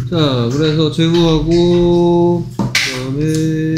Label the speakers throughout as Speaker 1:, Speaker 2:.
Speaker 1: 자, 그래서 제구하고 그다음에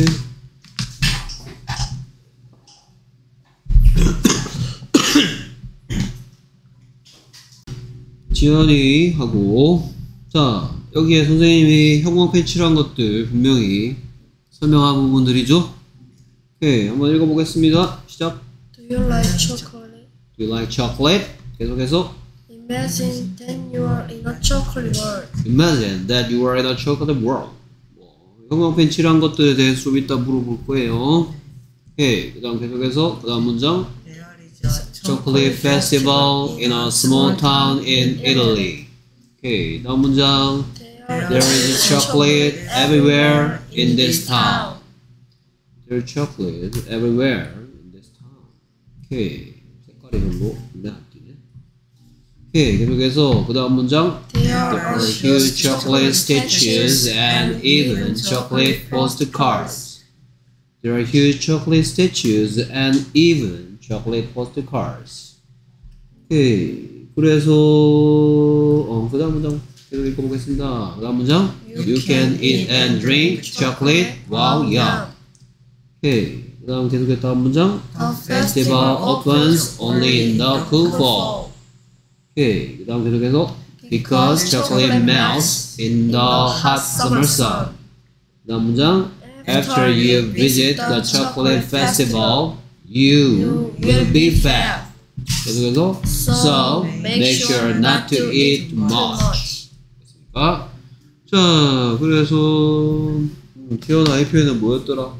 Speaker 1: 지연이 하고. 자, 여기에 선생님이 형광펜 칠한 것들 분명히 설명한 부분들이죠. 오케이, 한번 읽어보겠습니다. 시작.
Speaker 2: Do you like chocolate?
Speaker 1: Do you like chocolate? 계속해서.
Speaker 2: Imagine that you are in a chocolate world.
Speaker 1: Imagine that you are in a chocolate world. 형광펜 칠한 것들에 대해서 좀 이따 물어볼 거예요. 오케이, 그 다음 계속해서 그 다음 문장. Chocolate festival in a small town in Italy. 오케이, 다음 문장. There is chocolate everywhere in this town. There's chocolate everywhere in this town. 오케이, 색깔이 별로 눈에 안 띄네. 오케이, 계속해서 그 다음 문장. There are huge chocolate statues and even chocolate postcards. There are huge chocolate statues and even chocolate postcards. 오케이, 그래서 그 다음 문장 계속 읽어보겠습니다. 그 다음 문장. You can eat and drink chocolate while young. 오케이, 그 다음 계속해서 다음 문장. The festival opens only in the cool fall. 오케이, 그 다음 계속해서 Because chocolate melts in the hot summer sun. 그 다음 문장. After you visit the chocolate festival, you will be fat. 계속해서 So make sure not to eat much. 됐습니까? 자, 그래서 태어나 이 표현은 뭐였더라?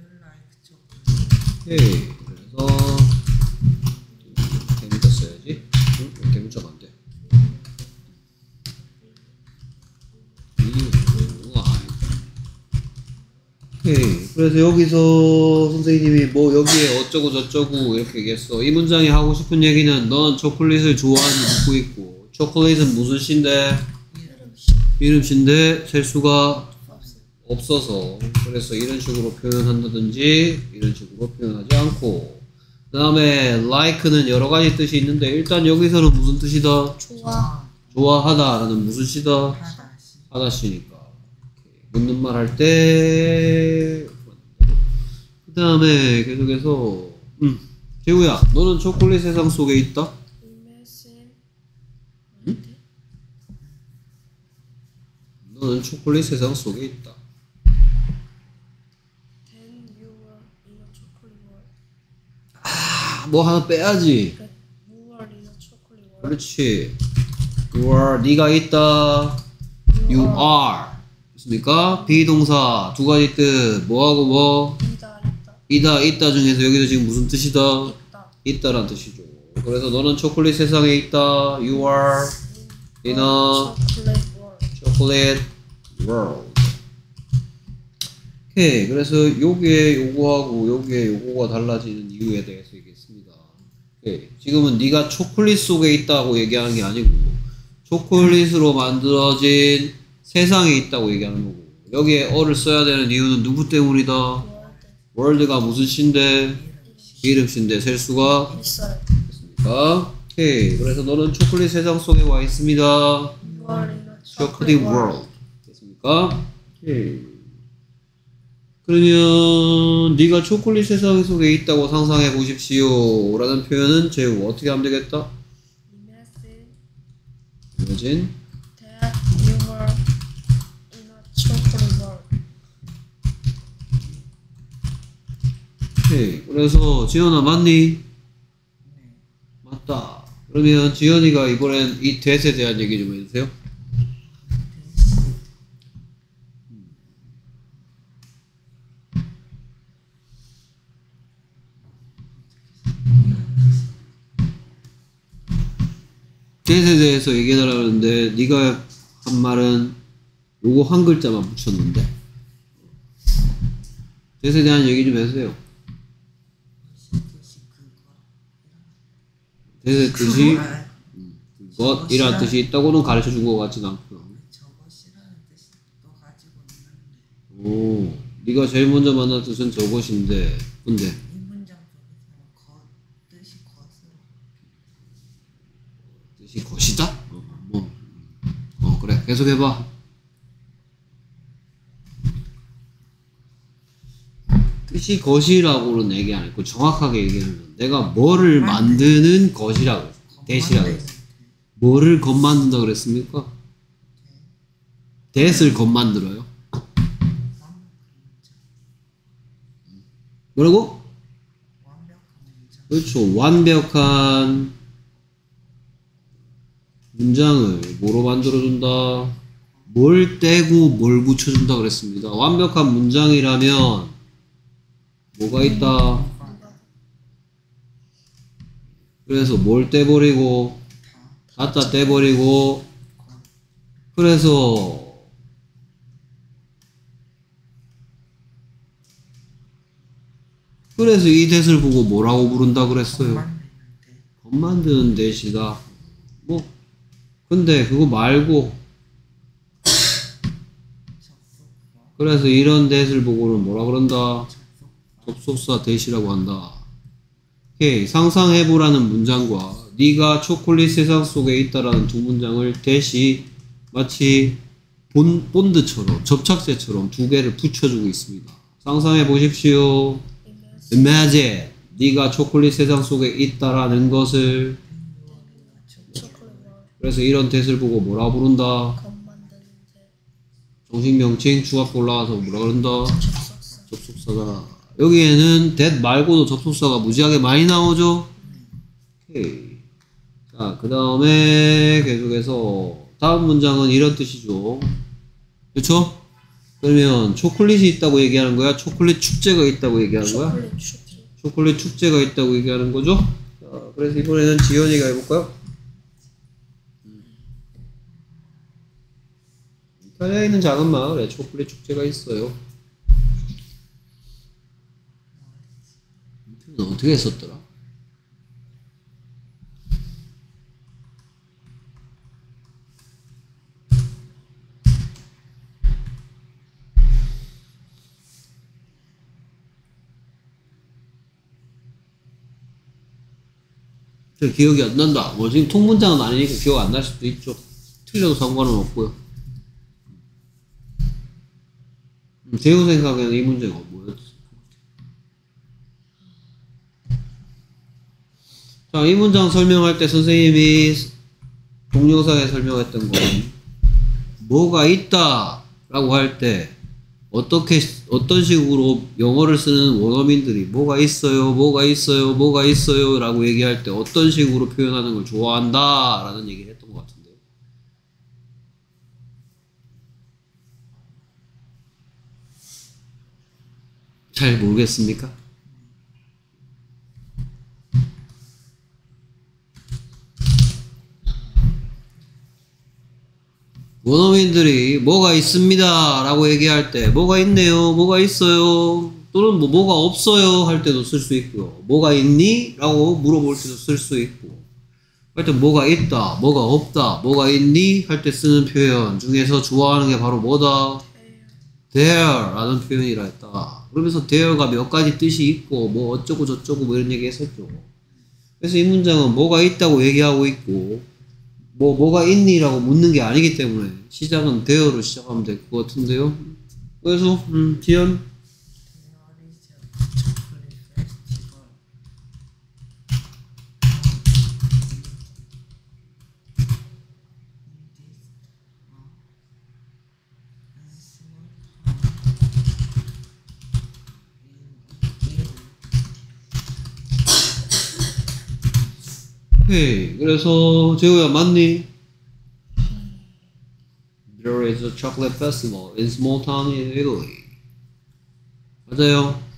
Speaker 1: 오케이, 그래서 개문자 써야지. 개문자가 안 돼. 오케이, 그래서 여기서 선생님이 뭐 여기에 어쩌고 저쩌고 이렇게 얘기했어. 이 문장이 하고 싶은 얘기는 넌 초콜릿을 좋아하는지 묻고 있고, 초콜릿은 무슨 시인데? 이름시인데 셀 수가 없어서, 그래서 이런 식으로 표현한다든지 이런 식으로 표현하지 않고. 그 다음에 like는 여러 가지 뜻이 있는데 일단 여기서는 무슨 뜻이다? 좋아하다라는 무슨 시다? 하다시니까. 묻는 말 할 때. 그 다음에 계속해서 재우야, 너는 초콜릿 세상 속에 있다? 응? 너는 초콜릿 세상 속에 있다. 뭐 하나 빼야지. 그렇지. You are, 네가 있다. You are. 됐습니까? 비동사 두 가지 뜻. 뭐하고 뭐? 있다 중에서 여기서 지금 무슨 뜻이다? 있다란 뜻이죠. 그래서 너는 초콜릿 세상에 있다. You are in a chocolate world. 오케이, 그래서 요게 요거하고 요게 요거가 달라지는 이유에 대해서 얘기했습니다. 오케이, 지금은 네가 초콜릿 속에 있다고 얘기하는 게 아니고 초콜릿으로 만들어진 세상에 있다고 얘기하는 거고, 여기에 어를 써야 되는 이유는 누구 때문이다? 월드가 무슨 시인데? 이름 시인데 셀 수가 있습니까? 오케이, 그래서 너는 초콜릿 세상 속에 와 있습니다. 초콜릿 월드. 됐습니까? 오케이. 그러면 네가 초콜릿 세상 속에 있다고 상상해 보십시오 라는 표현은 제우 어떻게 하면 되겠다? Imagine
Speaker 2: that you were in a chocolate world.
Speaker 1: 오케이, 그래서 지연아 맞니? 맞다. 그러면 지연이가 이번엔 이 that에 대한 얘기 좀 해주세요. that에 대해서 얘기해달라는데 네가 한 말은 요거 한 글자만 붙였는데 that에 대한 얘기 좀 해주세요. that의 뜻이 그것이라는 뜻이 있다고는 가르쳐 준 것 같지는 않고요. 오, 네가 제일 먼저 만난 뜻은 저것인데, 근데 뜻이 것이다? 그래, 계속 해봐. 뜻이 것이라고는 얘기 안 했고 정확하게 얘기하면 내가 뭐를 만드는 것이라고 했어요. 대시라고 했어요. 뭐를 겉 만든다 그랬습니까? 대를 겉 만들어요. 뭐라고? 그렇죠. 완벽한 문장을 뭐로 만들어준다? 뭘 떼고 뭘 붙여준다 그랬습니다. 완벽한 문장이라면 뭐가 있다? 그래서 뭘 떼버리고 갖다 떼버리고 그래서 이 대를 보고 뭐라고 부른다 그랬어요? 겉 만드는 대시다. 뭐 근데 그거 말고 그래서 이런 대를 보고는 뭐라 그런다? 접속사 대시라고 한다. 오케이. 상상해보라는 문장과 네가 초콜릿 세상 속에 있다라는 두 문장을 대시 마치 본드처럼 접착제처럼 두 개를 붙여주고 있습니다. 상상해 보십시오. Imagine 네가 초콜릿 세상 속에 있다라는 것을 그래서 이런 대를 보고 뭐라 부른다? 정식 명칭 주어가 올라가서 뭐라 그런다? 접속사다. 여기에는 that 말고도 접속사가 무지하게 많이 나오죠? 오케이. 자, 그 다음에 계속해서 다음 문장은 이런 뜻이죠. 그렇죠? 그러면 초콜릿이 있다고 얘기하는 거야? 초콜릿 축제가 있다고 얘기하는 거야? 초콜릿 축제가 있다고 얘기하는 거죠? 자, 그래서 이번에는 지연이가 해볼까요? 이탈리아에 있는 작은 마을에 초콜릿 축제가 있어요. 어떻게 했었더라? 저 기억이 안 난다. 뭐 지금 통문장은 아니니까 기억 안 날 수도 있죠. 틀려도 상관은 없고요. 제우 생각에는 이 문제가 뭐였어? 자, 이 문장 설명할 때 선생님이 동영상에 설명했던 건 뭐가 있다 라고 할 때 어떤 식으로 영어를 쓰는 원어민들이 뭐가 있어요, 뭐가 있어요, 뭐가 있어요 라고 얘기할 때 어떤 식으로 표현하는 걸 좋아한다 라는 얘기를 했던 것 같은데요. 잘 모르겠습니까? 원어민들이 뭐가 있습니다 라고 얘기할 때 뭐가 있네요, 뭐가 있어요 또는 뭐가 없어요 할 때도 쓸 수 있고요. 뭐가 있니? 라고 물어볼 때도 쓸 수 있고 하여튼 뭐가 있다, 뭐가 없다, 뭐가 있니? 할 때 쓰는 표현 중에서 좋아하는 게 바로 뭐다? there 라는 표현이라 했다. 그러면서 there가 몇 가지 뜻이 있고 뭐 어쩌고 저쩌고 뭐 이런 얘기 했었죠. 그래서 이 문장은 뭐가 있다고 얘기하고 있고 뭐가 있니? 라고 묻는 게 아니기 때문에 시작은 there로 시작하면 될 것 같은데요. 그래서 지연 오케이. 그래서 재호야 맞니? There is a chocolate festival in small town in Italy. 맞아요?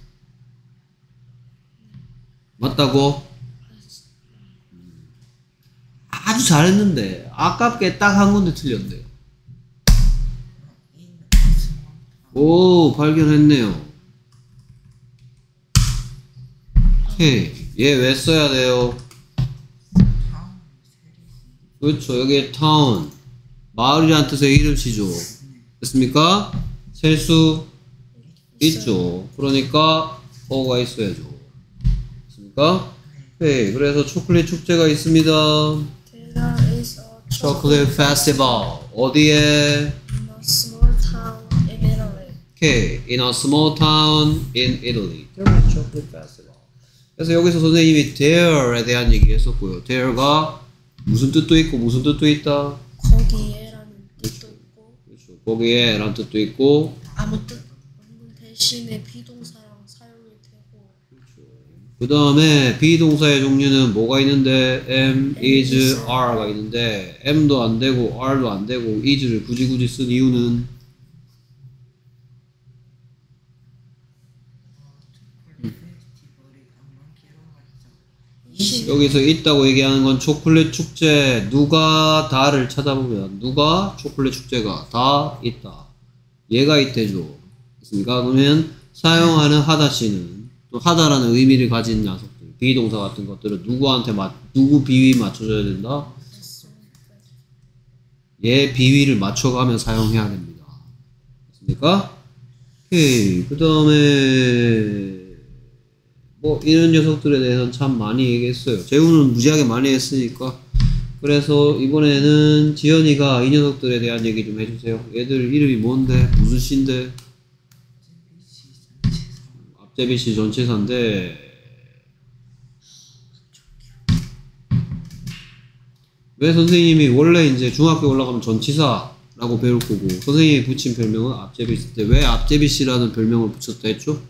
Speaker 1: 맞다고? 아주 잘했는데 아깝게 딱 한 군데 틀렸네요. 오, 발견했네요. 오케이. 얘 왜 써야 돼요? 그렇죠. 여기에 town 마을이란 뜻의 이름치죠. 됐습니까? 셀 수 있죠. 그러니까 어가 있어야죠. 됐습니까? 오케이. 그래서 초콜릿 축제가 있습니다.
Speaker 2: There is a
Speaker 1: 초콜릿 페스티벌 어디에?
Speaker 2: in a small town in Italy.
Speaker 1: Okay, in a small town in Italy, there was a chocolate festival. 그래서 여기서 선생님이 there에 대한 얘기 했었고요. there가 무슨 뜻도 있고 무슨 뜻도 있다.
Speaker 2: 거기에라는 뜻도 있고
Speaker 1: 그렇죠. 거기에 라는 뜻도 있고
Speaker 2: 아무 뜻 없는 대신에 비동사랑 사용이 되고
Speaker 1: 그 다음에 비동사의 종류는 뭐가 있는데 am, is, are가 있는데 am도 안 되고 are도 안 되고 is를 굳이 쓴 이유는 여기서 있다고 얘기하는 건 초콜릿 축제 누가 다를 찾아보면 누가 초콜릿 축제가 다 있다 얘가 있대죠 있습니까? 그러면 사용하는 하다시는 또 하다라는 의미를 가진 녀석들 비동사 같은 것들은 누구한테 누구 비위 맞춰줘야 된다? 얘 비위를 맞춰가며 사용해야 됩니다 있습니까? 오케이 그 다음에 뭐 이런 녀석들에 대해서는 참 많이 얘기했어요. 재우는 무지하게 많이 했으니까. 그래서 이번에는 지연이가 이 녀석들에 대한 얘기 좀 해주세요. 얘들 이름이 뭔데? 무슨 시인데? 앞제비시 전치사인데 왜 선생님이 원래 이제 중학교 올라가면 전치사라고 배울 거고 선생님이 붙인 별명은 앞제비시 때 왜 앞제비시라는 별명을 붙였다 했죠?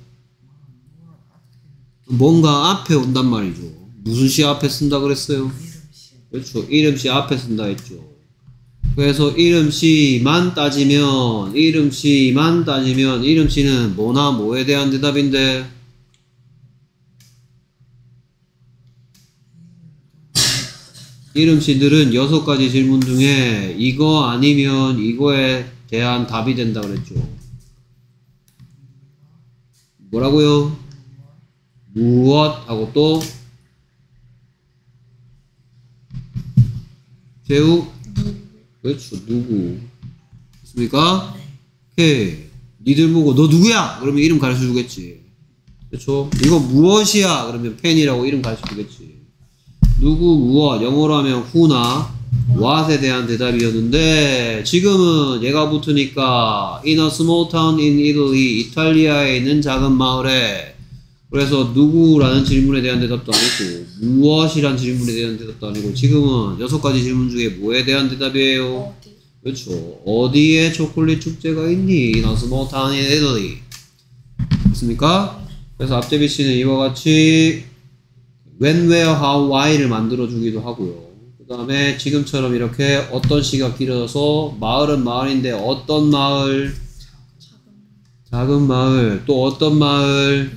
Speaker 1: 뭔가 앞에 온단 말이죠. 무슨 시 앞에 쓴다 그랬어요? 그렇죠. 이름시 앞에 쓴다 했죠. 그래서 이름시만 따지면 이름시는 뭐나 뭐에 대한 대답인데 이름시들은 6가지 질문 중에 이거 아니면 이거에 대한 답이 된다 그랬죠. 뭐라고요? 무엇하고 또 재우 그렇죠 누구 있습니까? 오케이 니들 보고 너 누구야? 그러면 이름 가르쳐 주겠지 그렇죠 이거 무엇이야? 그러면 펜이라고 이름 가르쳐 주겠지 누구 무엇 영어로 하면 who나 what에 대한 대답이었는데 지금은 얘가 붙으니까 in a small town in Italy 이탈리아에 있는 작은 마을에 그래서 누구라는 질문에 대한 대답도 아니고 무엇이란 질문에 대한 대답도 아니고 지금은 6가지 질문 중에 뭐에 대한 대답이에요?
Speaker 2: 어디?
Speaker 1: 그렇죠. 어디에 초콜릿 축제가 있니? In a small town in Italy. 됐습니까? 그래서 앞제비 씨는 이와 같이 when, where, how, why를 만들어 주기도 하고요. 그 다음에 지금처럼 이렇게 어떤 시가 길어져서 마을은 마을인데 어떤 마을? 작은 마을. 또 어떤 마을?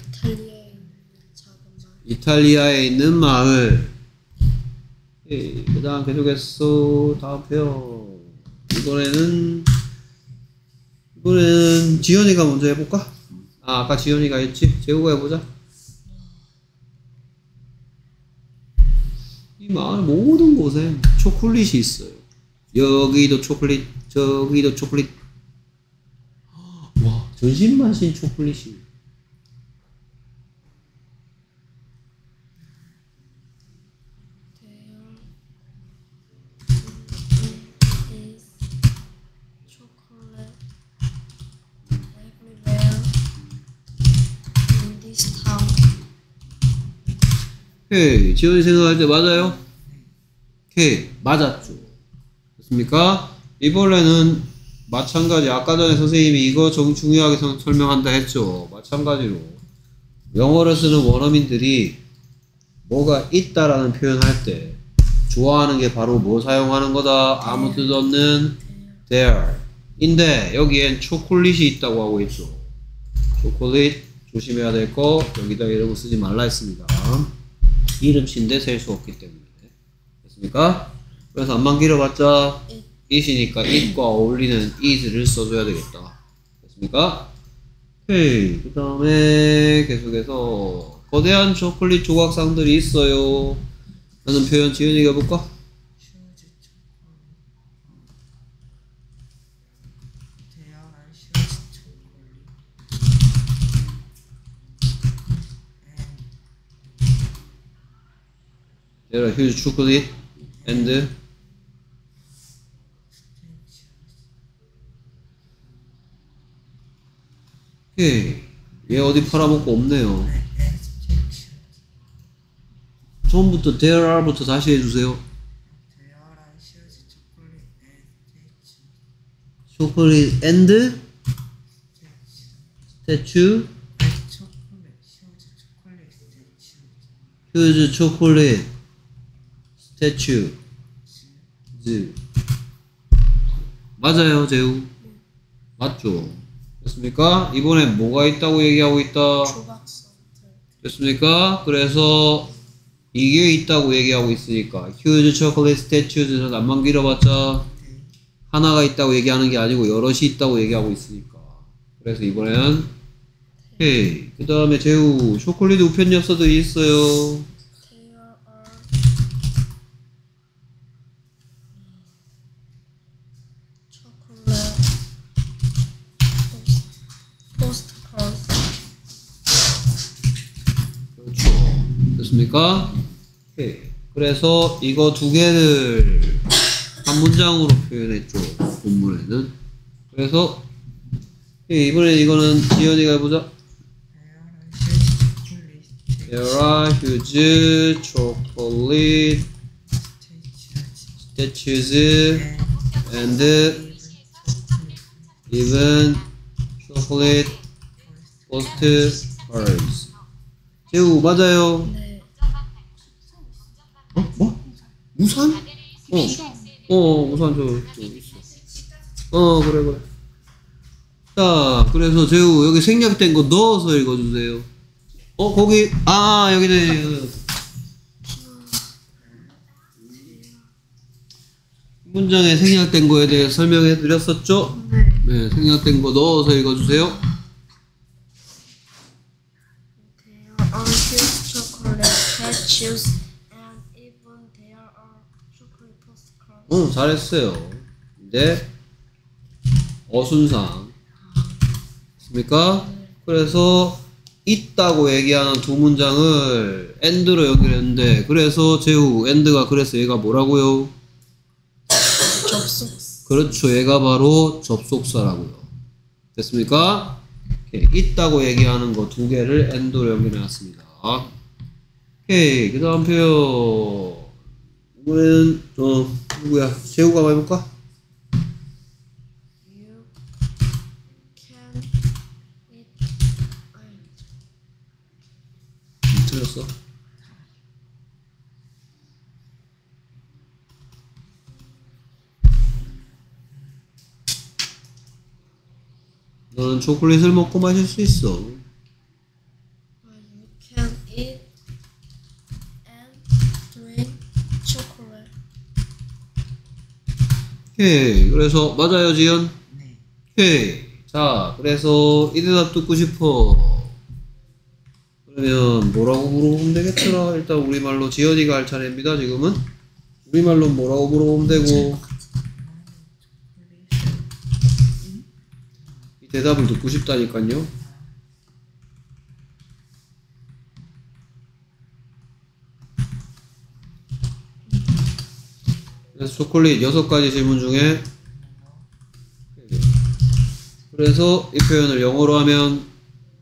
Speaker 1: 이탈리아에 있는 마을. 그 다음 계속해서 다음 표현. 이번에는 지연이가 먼저 해볼까? 아까 지연이가 했지? 재우가 해보자. 이 마을 모든 곳에 초콜릿이 있어요. 여기도 초콜릿, 저기도 초콜릿. 와, 전신만신 초콜릿이. 오케이, 지원이 생각할 때 맞아요? 오케이, 맞았죠. 됐습니까? 이번에는 마찬가지, 아까 전에 선생님이 이거 중요하게 설명한다 했죠. 마찬가지로 영어를 쓰는 원어민들이 뭐가 있다라는 표현할 때 좋아하는 게 바로 뭐 사용하는 거다? 아무 뜻 없는 there 인데 여기엔 초콜릿이 있다고 하고 있죠. 초콜릿 조심해야 될 거 여기다 이러고 쓰지 말라 했습니다. 이름씨인데 셀 수 없기 때문에. 됐습니까? 그래서 안만 길어봤자 it이니까 it과 어울리는 is를 써줘야 되겠다. 됐습니까? 오케이. 그 다음에 계속해서 거대한 초콜릿 조각상들이 있어요. 라는 표현 지은이가 해볼까? There are huge chocolate and 오케이. 얘 어디 팔아먹고 없네요. 처음부터 there are부터 다시 해주세요. 초콜릿 and 스태츄 휴즈 초콜릿 스태츄 즈 맞아요 재우 맞죠 됐습니까? 이번에 뭐가 있다고 얘기하고 있다
Speaker 2: 조각 선택.
Speaker 1: 됐습니까? 그래서 이게 있다고 얘기하고 있으니까 휴즈 초콜릿 스태츄즈는 안만 길어봤자 하나가 있다고 얘기하는 게 아니고 여럿이 있다고 얘기하고 있으니까 그래서 이번에는 오케이 그 다음에 재우 초콜릿 우편 엽서도 있어요.
Speaker 2: There are chocolate postcards.
Speaker 1: 그렇죠 됐습니까? 오케이 그래서 이거 두 개를 한 문장으로 표현했죠 본문에는 그래서 오케이, 이번엔 이거는 지연이가 해보자. There are huge chocolate statues and even chocolate postcards. 재우 맞아요.
Speaker 2: 네.
Speaker 1: 뭐? 우산? 우산 저 있어. 그래. 자, 그래서 재우 여기 생략된 거 넣어서 읽어주세요. 거기 여기네. 문장에 생략된 거에 대해 설명해 드렸었죠? 네, 생략된 거 넣어서 읽어주세요.
Speaker 2: There are huge chocolate statues and even there are chocolate postcards.
Speaker 1: 잘했어요. 이제 어순상 있습니까? 그래서 있다고 얘기하는 두 문장을 and로 연결했는데 그래서 재우 and가 그래서 얘가 뭐라고요?
Speaker 2: 접속.
Speaker 1: 그렇죠. 얘가 바로 접속사라고요. 됐습니까? 오케이. 있다고 얘기하는 거 두 개를 and로 연결해놨습니다. 오케이. 그 다음 표현 이번에는 누구야? 재우가 한번 해볼까?
Speaker 2: You can eat.
Speaker 1: 틀렸어. 너는 초콜릿을 먹고 마실 수 있어.
Speaker 2: You can eat and drink chocolate.
Speaker 1: 오케이. 그래서 맞아요, 지연?
Speaker 3: 네.
Speaker 1: 오케이. 자, 그래서 이 대답 듣고 싶어. 그러면 뭐라고 물어보면 되겠더라. 일단 우리말로 지연이가 할 차례입니다. 지금은 우리말로 뭐라고 물어보면 되고 이 대답을 듣고 싶다니까요. 그래서 초콜릿 6가지 질문 중에 그래서 이 표현을 영어로 하면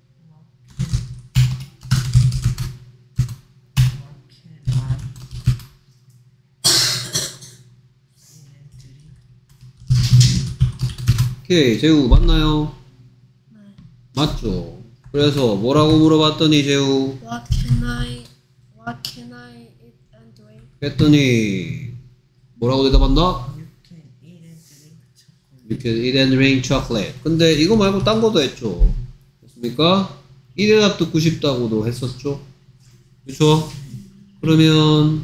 Speaker 1: 오케이, 재우 맞나요?
Speaker 2: 네.
Speaker 1: 맞죠. 그래서 뭐라고 물어봤더니 재우
Speaker 2: What can I eat and drink?
Speaker 1: 했더니 뭐라고 대답한다?
Speaker 3: You can
Speaker 1: You can
Speaker 3: eat and drink chocolate.
Speaker 1: eat and drink chocolate. 근데 이거 말고 딴 것도 했죠. 됐습니까? 이 대답 듣고 싶다고도 했었죠. 그렇죠? 그러면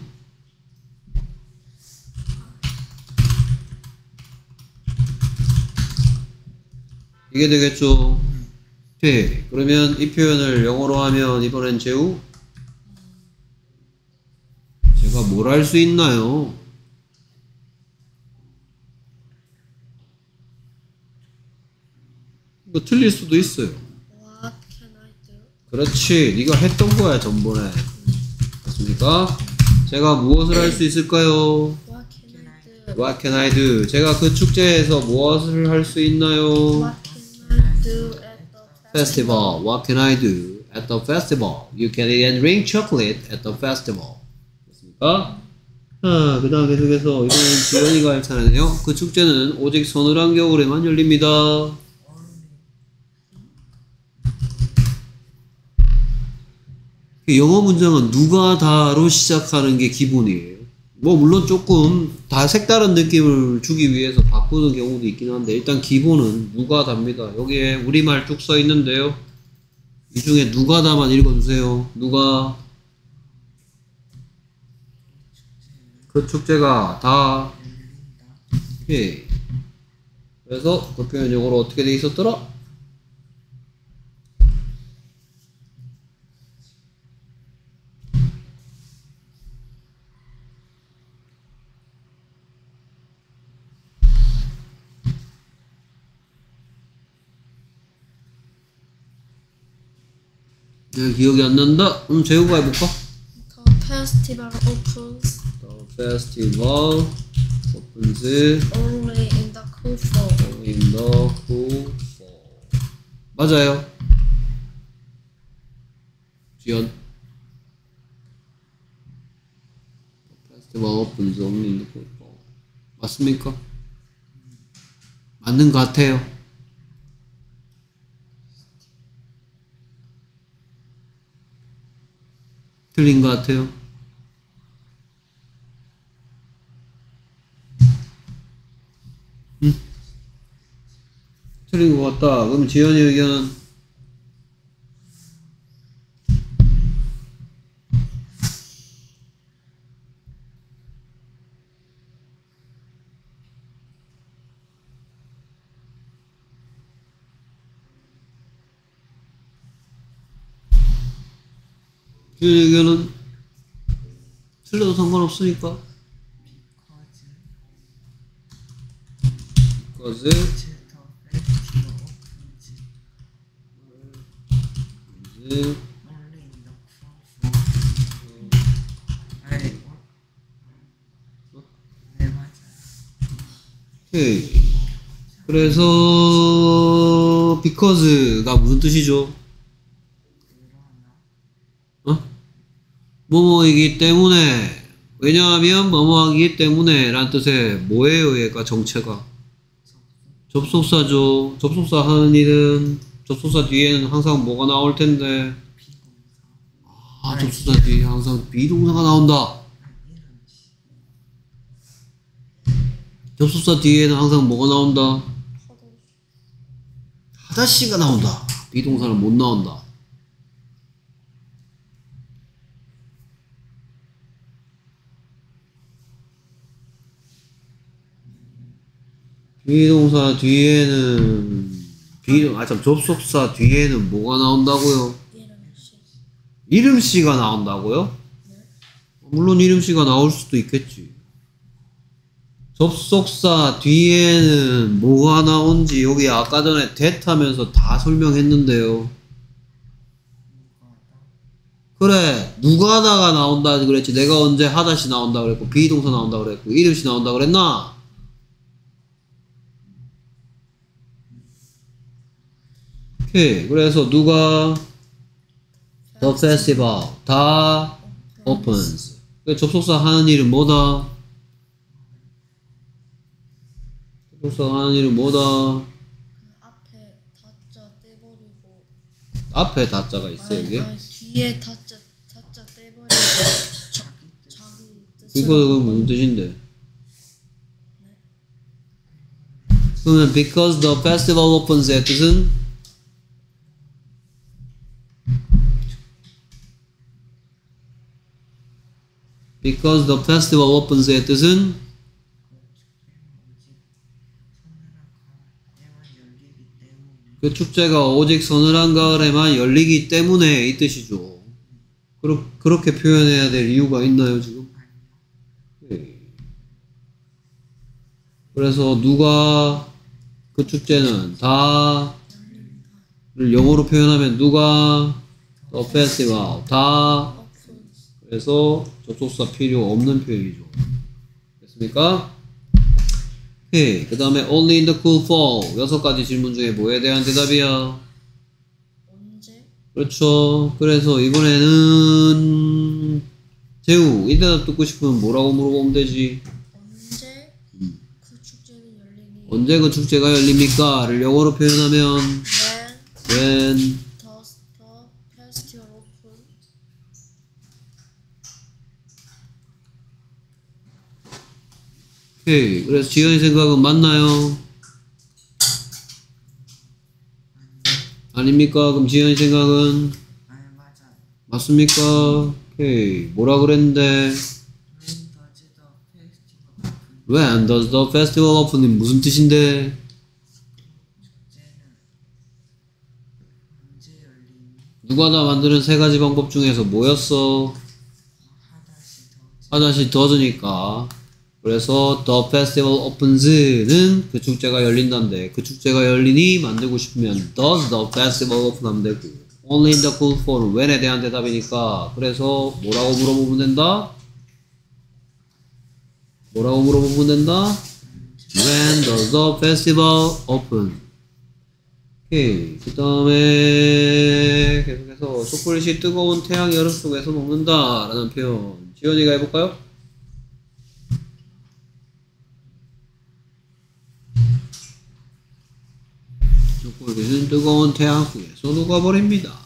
Speaker 1: 이게 되겠죠. 오케이. 그러면 이 표현을 영어로 하면 이번엔 재우 제가 뭘 할 수 있나요? 이거 틀릴 수도 있어요.
Speaker 2: What can I do?
Speaker 1: 그렇지. 네가 했던 거야 전번에. 맞습니까? 제가 무엇을 할 수 있을까요?
Speaker 2: What can I do?
Speaker 1: What can I do? 제가 그 축제에서 무엇을 할 수 있나요?
Speaker 2: What can I do at the
Speaker 1: festival. What can I do at the festival? You can eat and drink chocolate at the festival. 됐습니까? 자, 그 다음 계속해서 이거는 지연이가 할 차례네요. 그 축제는 오직 서늘한 겨울에만 열립니다. 영어 문장은 누가 다로 시작하는 게 기본이에요. 뭐 물론 조금 다 색다른 느낌을 주기 위해서 바꾸는 경우도 있긴 한데 일단 기본은 누가 다입니다. 여기에 우리말 쭉 써 있는데요. 이 중에 누가 다만 읽어주세요. 누가 그 축제가 다 오케이. 그래서 그 표현 영어로 어떻게 돼 있었더라? 기억이 안 난다? 재우가 해볼까?
Speaker 2: The festival opens
Speaker 1: The festival opens
Speaker 2: only in the cool fall.
Speaker 1: in the cool fall. 맞아요. 지연. The festival opens only in the cool fall. 맞습니까? 맞는 것 같아요. 틀린 것 같아요. 틀린 것 같다. 그럼 지연이 의견은? 지연이 의견은? 틀려도 상관없으니까. Because 오케이. 그래서 because가 무슨 뜻이죠? 뭐뭐이기 때문에, 왜냐하면 뭐뭐하기 때문에 라는 뜻의 뭐예요 얘가 정체가? 접속사죠. 접속사 하는 일은 접속사 뒤에는 항상 뭐가 나올 텐데, 접속사 뒤에 항상 비동사가 나온다. 접속사 뒤에는 항상 뭐가 나온다? 하다시가 나온다. 비동사는 못 나온다. 비동사 뒤에는 접속사 뒤에는 뭐가 나온다고요? 이름씨가 나온다고요? 물론 이름씨가 나올 수도 있겠지. 접속사 뒤에는 뭐가 나온지 여기 아까 전에 that 하면서 다 설명했는데요. 그래, 누가다가 나온다 그랬지. 내가 언제 하다시 나온다 그랬고 비동사 나온다 그랬고 이름씨 나온다 그랬나? 오케이. 그래서 누가 the festival 다 opens. 접속사 하는 일은 뭐다? 접속사 하는 일은 뭐다?
Speaker 2: 앞에 다자 떼버리고
Speaker 1: 앞에 다자가 있어요 이게?
Speaker 2: 아니, 뒤에 다자 떼버리고 자기 뜻을
Speaker 1: 이거 무슨 뜻인데? 그러면 because the festival opens의 뜻은? Because the festival opens의 뜻은? 그 축제가 오직 서늘한 가을에만 열리기 때문에 이 뜻이죠. 그렇게 표현해야 될 이유가 있나요 지금? 네. 그래서 누가 그 축제는 다를 영어로 표현하면 누가 the festival 다 그래서 접속사 필요 없는 표현이죠. 됐습니까? 오케이. 그 다음에 only in the cool fall 6가지 질문 중에 뭐에 대한 대답이야? 그렇죠. 그래서 이번에는 재우 이 대답 듣고 싶으면 뭐라고 물어보면 되지?
Speaker 2: 언제 그 축제는 열리니?
Speaker 1: 언제 그 축제가 열립니까?를 영어로 표현하면
Speaker 2: When
Speaker 1: when
Speaker 2: does the festival open?
Speaker 1: 오케이. 그래서 지현이 생각은 맞나요? 아닙니까? 그럼 지현이 생각은
Speaker 3: 맞아.
Speaker 1: 맞습니까? 오케이. 뭐라 그랬는데?
Speaker 3: When does the festival open?
Speaker 1: When does the festival open이 무슨 뜻인데?
Speaker 3: 축제는 언제 열리니?
Speaker 1: 누가 다 만드는 세 가지 방법 중에서 뭐였어?
Speaker 3: 하다시 더
Speaker 1: 하다시 더즈니까. 그래서 the festival opens는 그 축제가 열린다는데 그 축제가 열리니 만들고 싶으면 does the festival open 하면 되고 only in the cool form when에 대한 대답이니까 그래서 뭐라고 물어보면 된다? 뭐라고 물어보면 된다? When does the festival open? 오케이. 그 다음에 계속해서 초콜릿이 뜨거운 태양 여름 속에서 녹는다 라는 표현 지원이가 해볼까요? 초콜릿은 뜨거운 태양 속에서 녹아버립니다.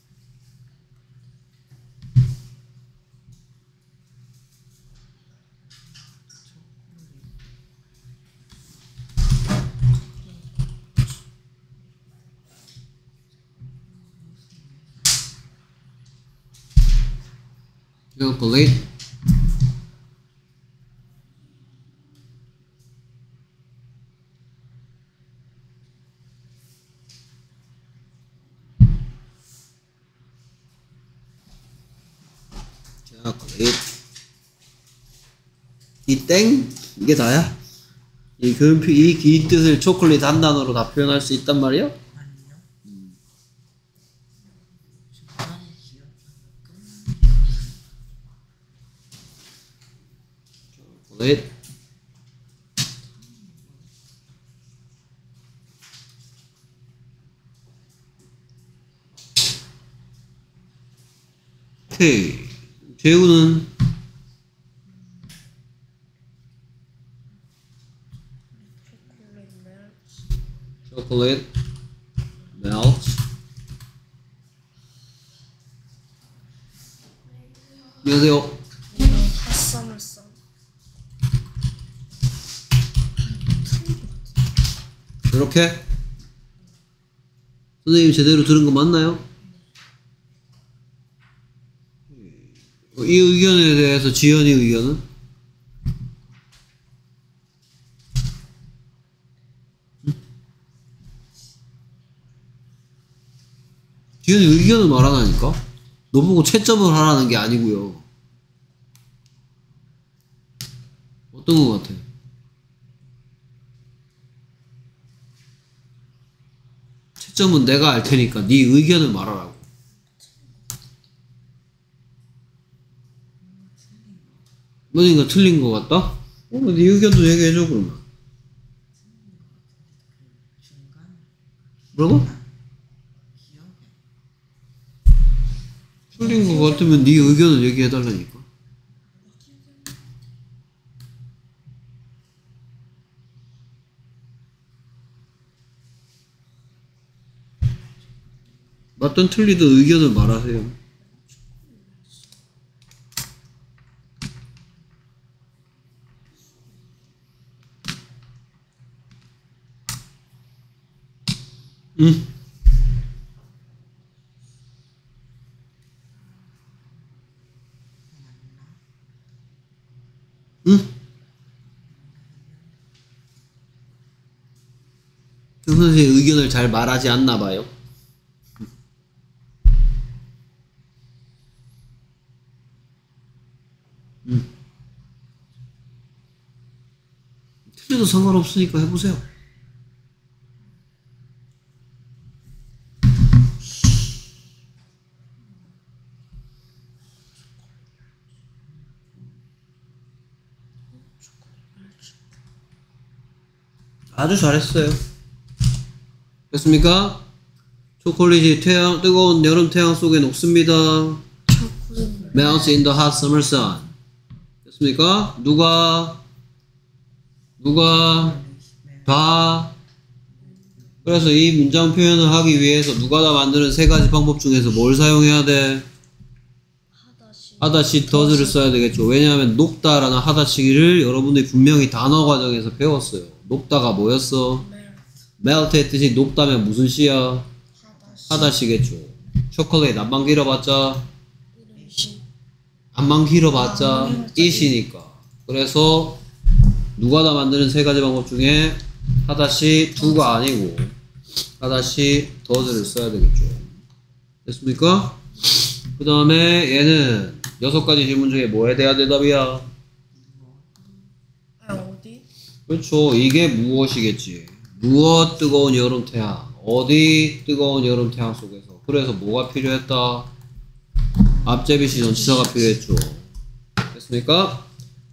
Speaker 1: 초콜릿 초콜릿 이 땡? 이게 다야? 이 긴 뜻을 초콜릿 한 단어로 다 표현할 수 있단 말이야?
Speaker 3: 아니요. 중간에 기억하면
Speaker 1: 초콜릿 오케이. 재우는
Speaker 2: 초콜릿 멜트.
Speaker 1: chocolate melt 안녕하세요.
Speaker 2: 이런 핫썸을썸.
Speaker 1: 이렇게 선생님 제대로 들은 거 맞나요? 이 의견에 대해서 지연이 의견은? 지연이 의견을 말하라니까? 너 보고 채점을 하라는 게 아니고요. 어떤 거 같아? 채점은 내가 알 테니까 네 의견을 말하라고. 뭐니까 틀린 거 같다? 네 의견도 얘기해줘 그러면.
Speaker 3: 중간에
Speaker 1: 뭐라고?
Speaker 3: 기억에
Speaker 1: 틀린 거 같으면 네 의견을 얘기해달라니까. 맞든 틀리든 의견을 말하세요. 응? 응? 형 선생님 의견을 잘 말하지 않나 봐요. 틀려도 상관없으니까 해보세요. 아주 잘했어요. 됐습니까? 초콜릿이 뜨거운 여름 태양 속에 녹습니다.
Speaker 2: 초콜릿
Speaker 1: Melts in the hot summer sun. 됐습니까? 누가 다. 그래서 이 문장 표현을 하기 위해서 누가 다 만드는 세 가지 방법 중에서 뭘 사용해야 돼? 하다시 does를 써야 되겠죠. 왜냐하면 녹다라는 하다시기를 여러분들이 분명히 단어 과정에서 배웠어요. 녹다가 뭐였어? melt의 뜻이 녹다면 무슨 시야? 하다시겠죠. 초콜릿 안만 길어봤자 안만 길어봤자 it이니까. 그래서 누가 다 만드는 세 가지 방법 중에 하다시 do가 아니고 하다시 does를 써야 되겠죠. 됐습니까? 그 다음에 얘는 6가지 질문 중에 뭐에 대한 대답이야?
Speaker 2: 어디?
Speaker 1: 그렇죠. 이게 무엇이겠지. 무엇 뜨거운 여름 태양. 어디 뜨거운 여름 태양 속에서. 그래서 뭐가 필요했다? 앞제비시 전치사가 필요했죠. 됐습니까?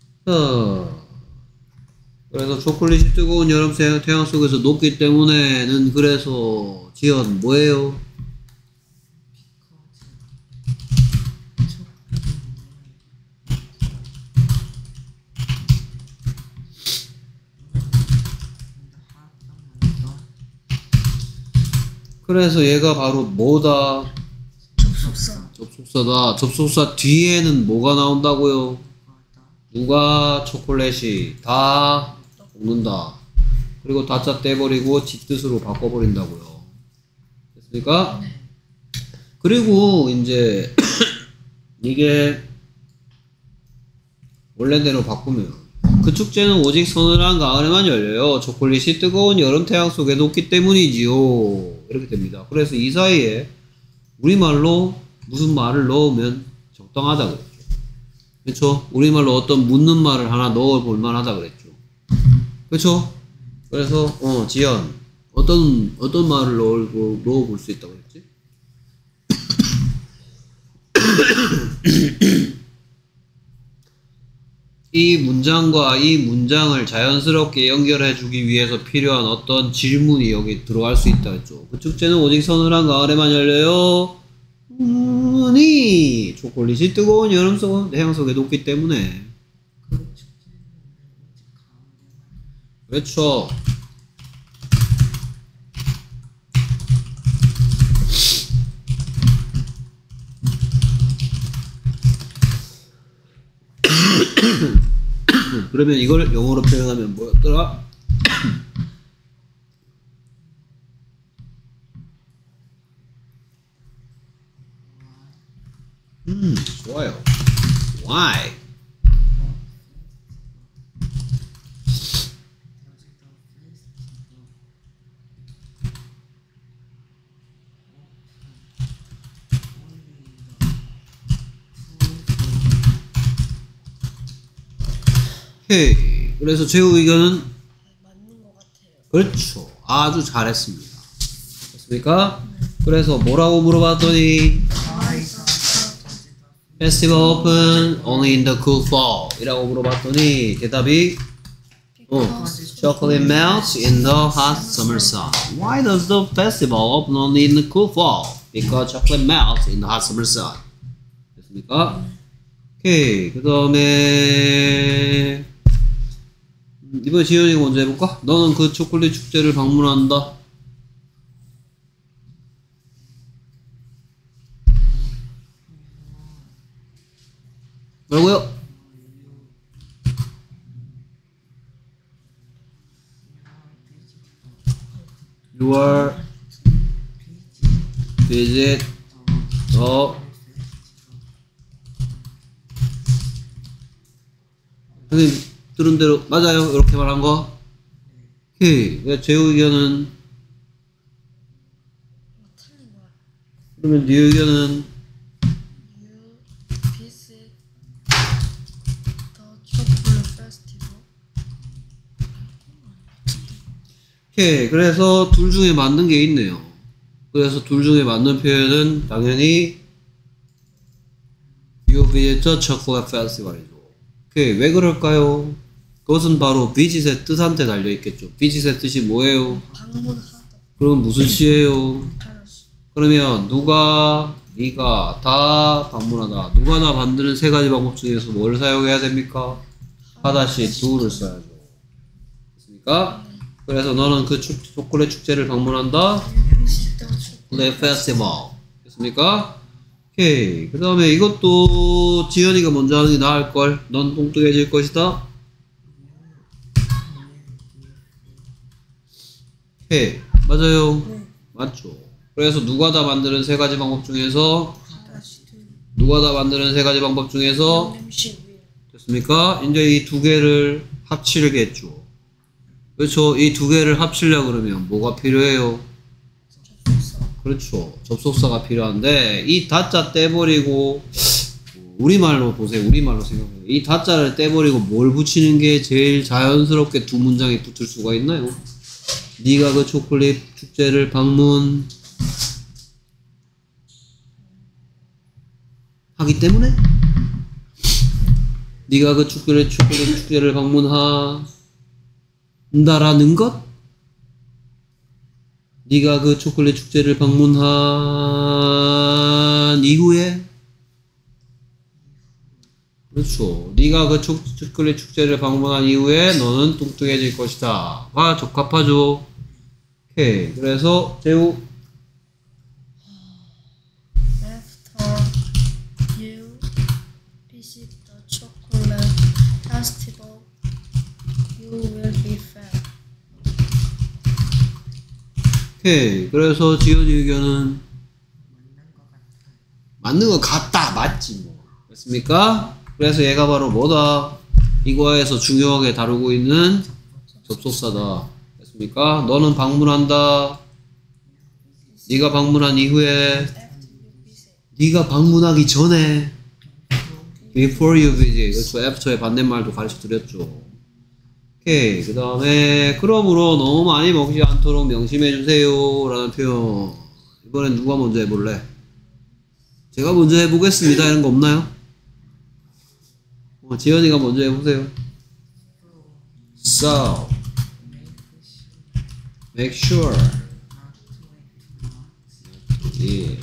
Speaker 1: 그래서 초콜릿이 뜨거운 여름 태양 속에서 녹기 때문에는 그래서 지연 뭐예요? 그래서 얘가 바로 뭐다? 접속사다. 접속사 뒤에는 뭐가 나온다고요? 누가 초콜릿이 다 녹는다. 그리고 다짜 떼버리고 지 뜻으로 바꿔버린다고요. 됐습니까? 그리고 이제 이게 원래대로 바꾸면 그 축제는 오직 서늘한 가을에만 열려요. 초콜릿이 뜨거운 여름 태양 속에 녹기 때문이지요. 이렇게 됩니다. 그래서 이 사이에 우리말로 무슨 말을 넣으면 적당하다 그랬죠. 그렇죠? 우리말로 어떤 묻는 말을 하나 넣어볼 만하다 그랬죠. 그렇죠? 그래서 지연 어떤 말을 넣어볼 수 있다고 그랬지? 이 문장과 이 문장을 자연스럽게 연결해주기 위해서 필요한 어떤 질문이 여기 들어갈 수 있다 했죠. 그 축제는 오직 서늘한 가을에만 열려요. 초콜릿이 뜨거운 여름 태양 속에 녹기 때문에. 그렇죠. 그러면 이걸 영어로 표현하면 뭐였더라? 좋아요. Why? 오케이. 그래서 제 의견은
Speaker 2: 맞는 것 같아요.
Speaker 1: 그렇죠. 아주 잘했습니다. 됐습니까? 그래서 뭐라고 물어봤더니 Festival open only in the cool fall 이라고 물어봤더니 대답이 Chocolate melts in the hot summer sun. Why does the festival open only in the cool fall? Because chocolate melts in the hot summer sun. 됐습니까? 오케이. 그 다음에 이번에 지현이가 먼저 해볼까? 너는 그 초콜릿 축제를 방문한다. 뭐라고요? You are visit the 선생님 들은 대로 맞아요? 이렇게 말한 거? 오케이. 제 의견은
Speaker 2: 틀린 거야.
Speaker 1: 그러면 네 의견은
Speaker 2: You visit the chocolate festival.
Speaker 1: 오케이. 그래서 둘 중에 맞는 게 있네요. 그래서 둘 중에 맞는 표현은 당연히 You visit the chocolate festival이죠. 오케이. 왜 그럴까요? 그것은 바로 visit의 뜻한테 달려있겠죠. visit의 뜻이 뭐예요?
Speaker 2: 방문하다.
Speaker 1: 그럼 무슨 시예요? 그러면 누가, 네가 다 방문하다. 누가 다 만드는 세 가지 방법 중에서 뭘 사용해야 됩니까? 하다시 do를 써야죠. 됐습니까? 그래서 너는 그 초콜릿 축제를 방문한다. 초콜릿 페스티벌. 됐습니까? 오케이. 그 다음에 이것도 지연이가 먼저 하는 게 나을걸. 넌 뚱뚱해질 것이다. 오케이. 맞아요.
Speaker 2: 네.
Speaker 1: 맞죠. 그래서 누가 다 만드는 세 가지 방법 중에서
Speaker 3: 하다시
Speaker 1: 누가 다 만드는 세 가지 방법 중에서
Speaker 2: MC
Speaker 1: 됐습니까? 이제 이 두 개를 합치겠죠. 그렇죠. 이 두 개를 합치려고 그러면 뭐가 필요해요?
Speaker 2: 접속사.
Speaker 1: 그렇죠. 접속사가 필요한데 이 다자 떼버리고 우리말로 보세요. 우리말로 생각해요. 이 다자를 떼버리고 뭘 붙이는 게 제일 자연스럽게 두 문장이 붙을 수가 있나요? 네가 그 초콜릿 축제를 방문하기 때문에? 네가 그 초콜릿 축제를 방문한다라는 것? 네가 그 초콜릿 축제를 방문한 이후에 그렇죠. 네가 그 초콜릿 축제를 방문한 이후에 너는 뚱뚱해질 것이다. 가 적합하죠. 오케이. 그래서 재우
Speaker 2: After you visit the chocolate festival, you will be fat.
Speaker 1: 오케이. 그래서 지연이 의견은
Speaker 3: 맞는 것 같아요.
Speaker 1: 맞는 것 같다. 맞지 뭐. 됐습니까? 그래서 얘가 바로 뭐다? 이거에서 중요하게 다루고 있는 접속사다. 됐습니까? 너는 방문한다. 네가 방문한 이후에
Speaker 2: After you visit.
Speaker 1: 네가 방문하기 전에 before you visit. 그렇죠. after의 반대말도 가르쳐 드렸죠. 오케이. 그 다음에 그러므로 너무 많이 먹지 않도록 명심해 주세요 라는 표현. 이번엔 누가 먼저 해볼래? 제가 먼저 해보겠습니다. 이런 거 없나요? 지연이가 먼저 해보세요. So make sure 예.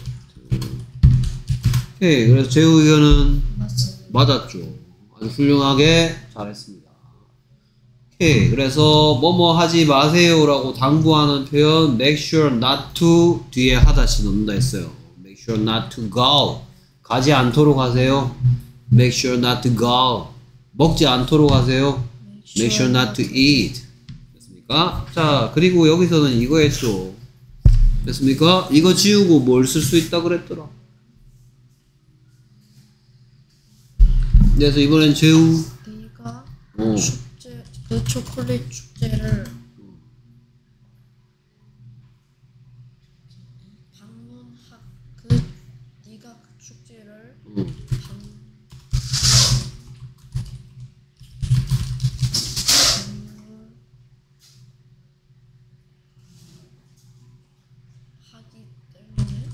Speaker 1: 오케이. 그래서 제 의견은
Speaker 2: 맞습니다.
Speaker 1: 맞았죠. 아주 훌륭하게 잘했습니다. 오케이. 그래서 뭐뭐 하지 마세요라고 당부하는 표현 make sure not to 뒤에 하다시 넣는다 했어요. make sure not to go. 가지 않도록 하세요. make sure not to go. 먹지 않도록 하세요. make sure not to eat. 됐습니까? 자, 그리고 여기서는 이거 했죠. 됐습니까? 이거 지우고 뭘 쓸 수 있다 그랬더라. 그래서 이번엔 재우.
Speaker 2: 네가
Speaker 1: 어.
Speaker 2: 축제 그 초콜릿 축제를 네가 그 축제를 하기 때문에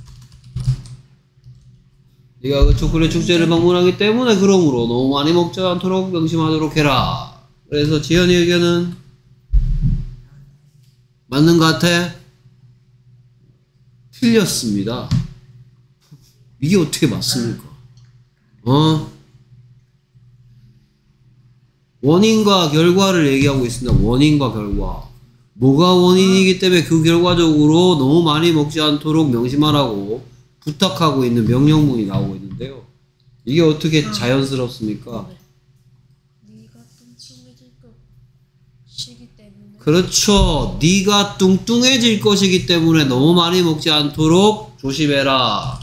Speaker 1: 네가 그 초콜릿 축제를 방문하기 때문에 그러므로 너무 많이 먹지 않도록 명심하도록 해라. 그래서 지연이 의견은 맞는 것 같아? 틀렸습니다. 이게 어떻게 맞습니까? 원인과 결과를 얘기하고 있습니다. 원인과 결과. 뭐가 원인이기 때문에 그 결과적으로 너무 많이 먹지 않도록 명심하라고 부탁하고 있는 명령문이 나오고 있는데요. 이게 어떻게 자연스럽습니까?
Speaker 2: 네가 뚱뚱해질 것이기 때문에
Speaker 1: 그렇죠. 네가 뚱뚱해질 것이기 때문에 너무 많이 먹지 않도록 조심해라.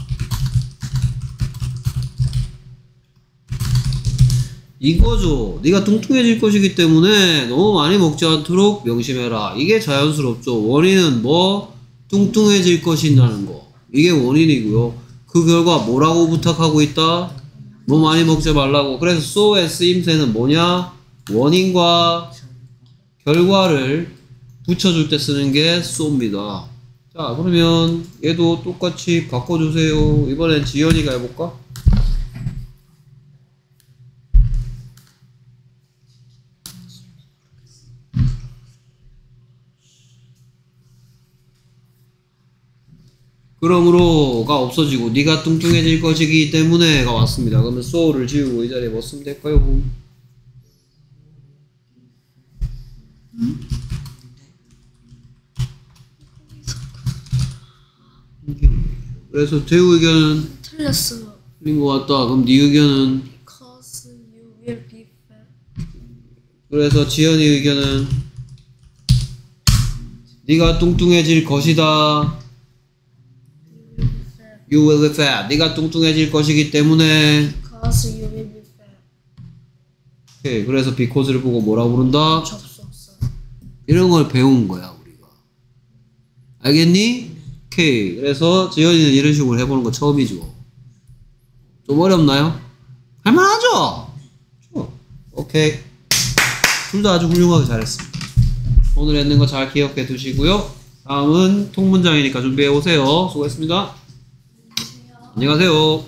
Speaker 1: 이거죠. 네가 뚱뚱해질 것이기 때문에 너무 많이 먹지 않도록 명심해라. 이게 자연스럽죠. 원인은 뭐? 뚱뚱해질 것이라는 거. 이게 원인이고요. 그 결과 뭐라고 부탁하고 있다? 너무 많이 먹지 말라고. 그래서 so의 쓰임새는 뭐냐? 원인과 결과를 붙여줄 때 쓰는 게 so입니다. 자, 그러면 얘도 똑같이 바꿔주세요. 이번엔 지연이가 해볼까? 그러므로가 없어지고 네가 뚱뚱해질 것이기 때문에가 왔습니다. 그러면 so를 지우고 이 자리에 뭐 쓰면 될까요? 그래서 제 의견은
Speaker 2: 틀렸어요.
Speaker 1: 틀린 것 같다. 그럼 네 의견은?
Speaker 2: Because you will be fat.
Speaker 1: 그래서 지연이 의견은? 네가 뚱뚱해질 것이다. You will be fat. 네가 뚱뚱해질 것이기 때문에.
Speaker 2: Because you will be fat.
Speaker 1: 오케이. 그래서 because를 보고 뭐라고 부른다?
Speaker 2: 접속사.
Speaker 1: 이런 걸 배운 거야 우리가. 알겠니? 오케이. 그래서 지연이는 이런 식으로 해보는 거 처음이죠. 좀 어렵나요? 할만하죠? 오케이. 둘 다 아주 훌륭하게 잘했습니다. 오늘 했는 거 잘 기억해 두시고요. 다음은 통문장이니까 준비해 오세요. 수고했습니다. 안녕하세요.